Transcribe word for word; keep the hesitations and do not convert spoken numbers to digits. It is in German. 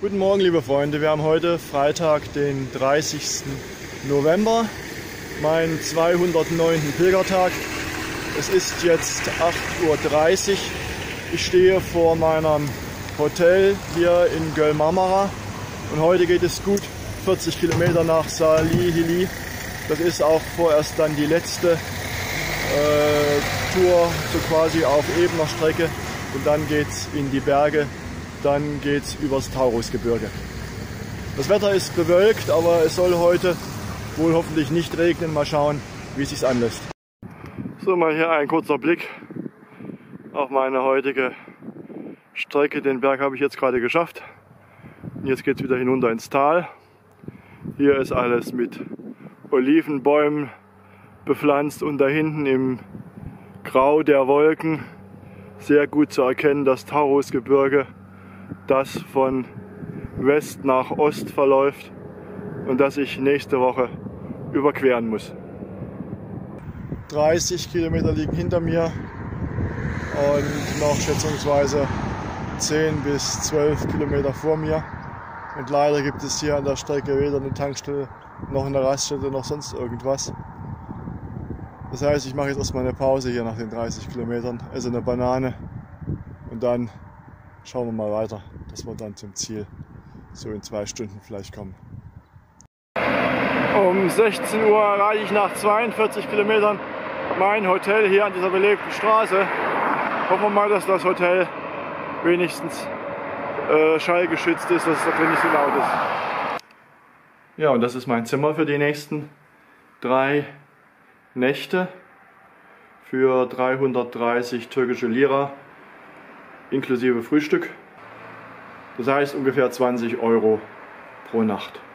Guten Morgen, liebe Freunde. Wir haben heute Freitag, den dreißigsten November, meinen zweihundertneunten Pilgertag. Es ist jetzt acht Uhr dreißig. Ich stehe vor meinem Hotel hier in Göl-Marmara und heute geht es gut vierzig Kilometer nach Salihli. Das ist auch vorerst dann die letzte äh, Tour, so quasi auf ebener Strecke, und dann geht es in die Berge. Dann geht es übers Taurusgebirge. Das Wetter ist bewölkt, aber es soll heute wohl hoffentlich nicht regnen. Mal schauen, wie es sich anlässt. So, mal hier ein kurzer Blick auf meine heutige Strecke. Den Berg habe ich jetzt gerade geschafft. Und jetzt geht es wieder hinunter ins Tal. Hier ist alles mit Olivenbäumen bepflanzt und da hinten im Grau der Wolken sehr gut zu erkennen das Taurusgebirge, das von West nach Ost verläuft und das ich nächste Woche überqueren muss. dreißig Kilometer liegen hinter mir und noch schätzungsweise zehn bis zwölf Kilometer vor mir. Und leider gibt es hier an der Strecke weder eine Tankstelle noch eine Raststätte noch sonst irgendwas. Das heißt, ich mache jetzt erstmal eine Pause hier nach den dreißig Kilometern, esse eine Banane und dann schauen wir mal weiter, dass wir dann zum Ziel so in zwei Stunden vielleicht kommen. Um sechzehn Uhr erreiche ich nach zweiundvierzig Kilometern mein Hotel hier an dieser belebten Straße. Hoffen wir mal, dass das Hotel wenigstens äh, schallgeschützt ist, dass es da drin nicht so laut ist. Ja, und das ist mein Zimmer für die nächsten drei Nächte für dreihundertdreißig türkische Lira inklusive Frühstück. Das heißt ungefähr zwanzig Euro pro Nacht.